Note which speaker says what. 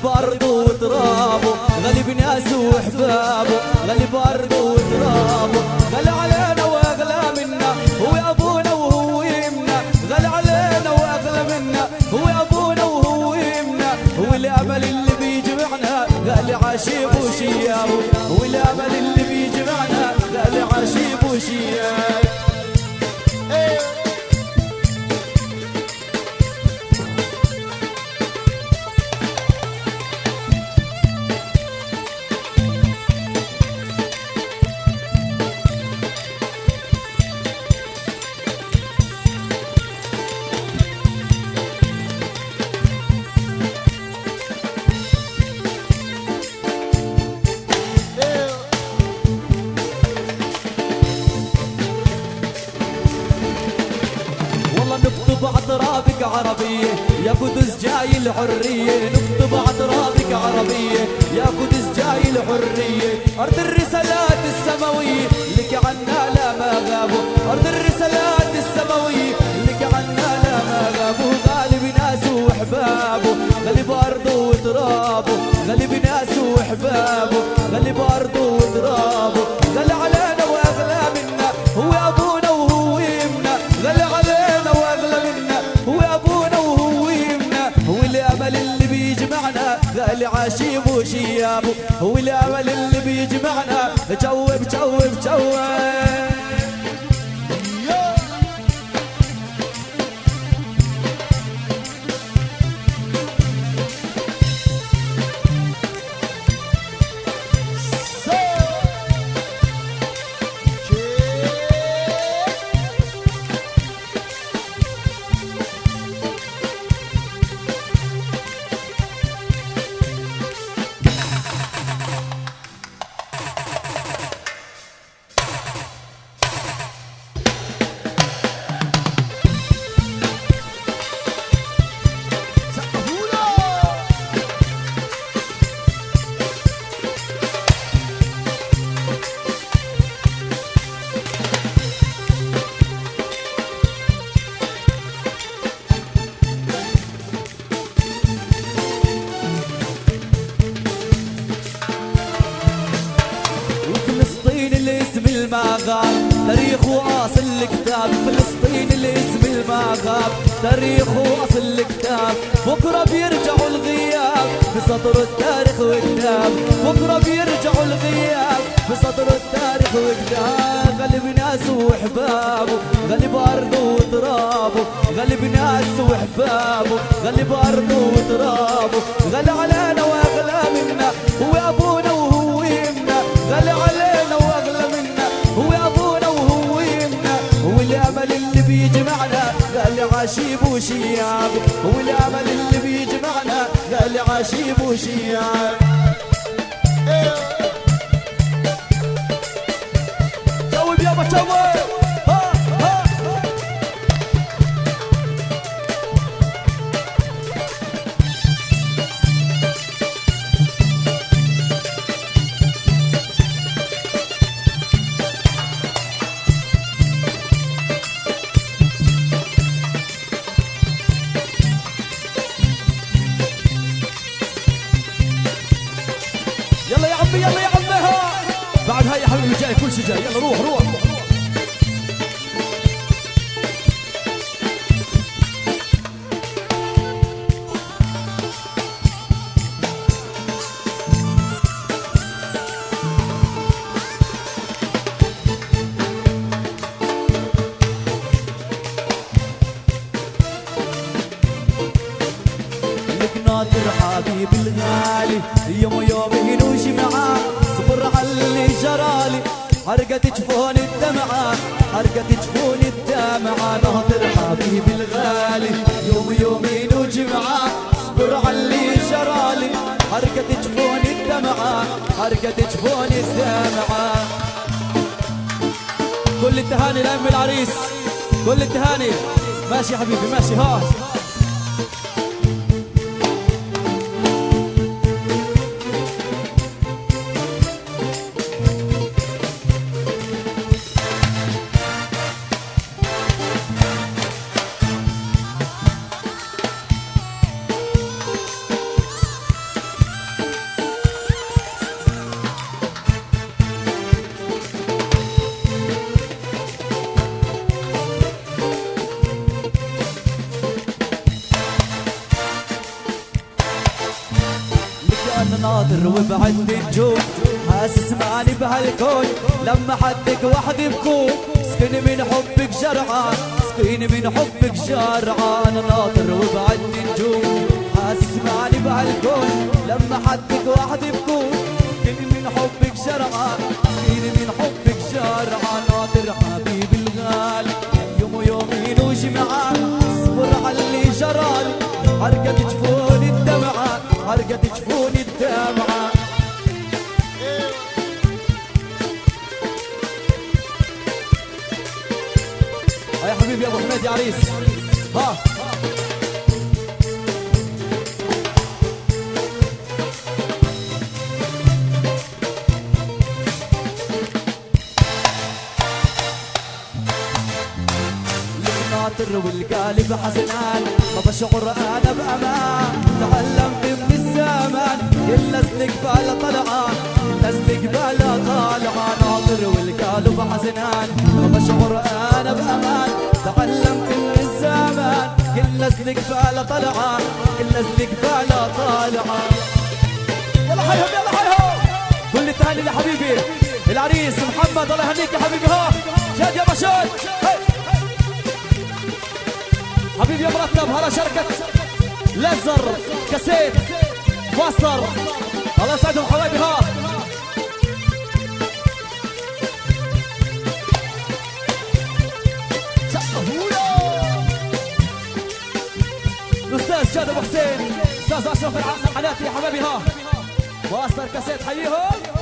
Speaker 1: بأرضه وترابه، غالي بناسه وحبابه، غالي بأرضه وترابه، غالي علينا وأغلى منا، هو أبونا وهو يمنا، غالي علينا وأغلى منا، هو أبونا وهو يمنا، هو الأمل اللي بيجمعنا، غالي عشيب وشيابه، هو الأمل اللي بيجمعنا، غالي عشيب وشيابه. نكتب عطرابك عربية يا قدس جاي الحرية، نكتب عطرابك عربية يا قدس جاي الحرية، أرض الرسالات السماوية لك عنا لا ما غابوا، أرض الرسالات السماوية لك عنا لا ما غابوا، غالي بناسه وحبابه، غالي بأرضه وترابه، غالي بناسه وحبابه، غالي بأرضه وترابه، غالي علينا وأغلى منا، هو أبونا وهو يمنا، غالي علينا وأغلى منا، هو أبونا وهو يمنا، هو الأمل اللي بيجمعنا، غالي عشيب وشيابه، هو الأمل اللي بيجمعنا، جوب جوب جوب. المغاب تاريخ واصل الكتاب، فلسطين الاسم المغاب تاريخ واصل الكتاب، بكره بيرجعوا الغياب بسطر التاريخ وكتاب، بكره بيرجعوا الغياب بسطر التاريخ وكتاب، غالي بناسه وحبابه، غالي بأرضه وترابه، غالي بناسه وحبابه، غالي بأرضه وترابه، غالي علينا واغلى منا، هو ابونا وهو يمنا، غالي علينا واغلى منا، هو ابونا وهو يمنا، هو الامل اللي بيجمعنا، غالي عشيب وشياب، هو الامل اللي بيجمعنا، غالي عشيب وشياب. جاوب يابا جاوب. يلا يا عمي يلا يا عمي، ها بعد هاي يا حبيبي جاي كل شي جاي، يلا روح روح. ناطر حبيبي الغالي يوم يوم ينوش معاه، صبر على اللي جرالي، حرقت جفون الدمعة، حرقت جفون الدمعة، ناطر حبيبي الغالي يوم يوم ينوش معاه، صبر على اللي جرالي، حرقت جفون الدمعة، حرقت جفون الدمعة. كل التهاني لأم العريس، كل التهاني. ماشي يا حبيبي ماشي. ها ناطر وبعد نجوم حاسس ماني بهالكون لما حدك وحدي بكون سكن من حبك جرعان سكن من حبك جرعان ناطر وبعد نجوم حاسس ماني بهالكون لما حدك وحدي بكون سكن من حبك جرعان سكن من حبك جرعان ناطر حبيبي الغالي يوم يومين وجمعان اصبر على اللي جرالي حرقت جفوني الدمعة حرقت جفوني الدمعة يا حبيبي يا ابو حميد يا عريس ها الناطر والقالب حزنان ما بشعر انا بامان تعلمت من الزمان كل استقبال طلعان كل استقبال طالعان ناطر والقالب حزنان ما بشعر انا بامان تعلمت من الزمان كل استقبال طلعان كل استقبال طالعان يلا حيهم يلا حيهم كل التهاني لحبيبي العريس محمد الله يهنيك يا حبيبي ها شاد يا بشاد حبيبي يا مرتب هلا شركة لزر كاسيت ماستر الله يسعدهم حبايبي ها الأستاذ شاد أبو حسين أستاذ أشرف الحناتي يا حبايبي ها ماستر كاسيت حييهم